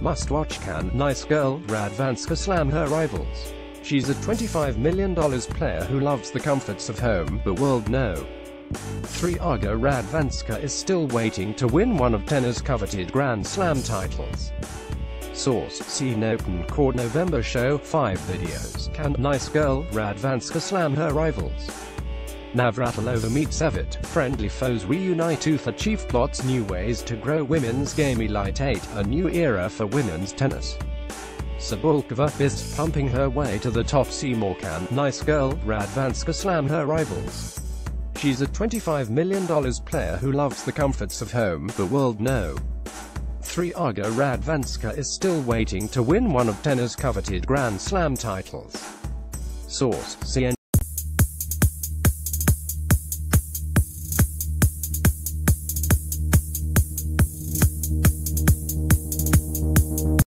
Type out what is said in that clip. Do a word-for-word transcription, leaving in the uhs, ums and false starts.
Must-watch. Can nice girl Radwańska slam her rivals? She's a twenty-five million dollar player who loves the comforts of home, but world no. three Aga Radwańska is still waiting to win one of tennis's coveted Grand Slam titles. Source: see Open Court November Show five videos. Can nice girl Radwańska slam her rivals? Navratilova meets Evert, friendly foes reunite. Uther chief plots new ways to grow women's game. Elite eight, a new era for women's tennis. Sabulkova fist pumping her way to the top. Seymour. Can nice girl Radwańska slam her rivals? She's a twenty-five million dollar player who loves the comforts of home, but world no. three Aga Radwańska is still waiting to win one of tennis's coveted Grand Slam titles. Source: C N